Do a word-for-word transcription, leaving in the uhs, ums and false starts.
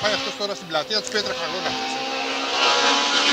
πάει αυτός τώρα στην πλατεία, τους πέτρε χαγόνα αυτός.